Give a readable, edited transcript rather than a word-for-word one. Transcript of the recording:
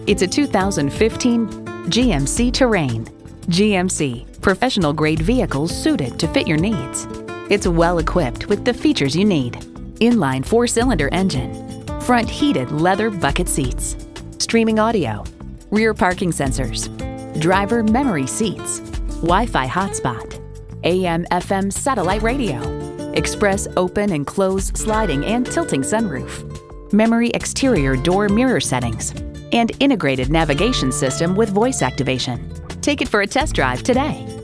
It's a 2015 GMC Terrain. GMC, professional-grade vehicles suited to fit your needs. It's well equipped with the features you need. Inline 4-cylinder engine, front heated leather bucket seats, streaming audio, rear parking sensors, driver memory seats, Wi-Fi hotspot, AM/FM satellite radio, express open and close sliding and tilting sunroof, memory exterior door mirror settings, and integrated navigation system with voice activation. Take it for a test drive today.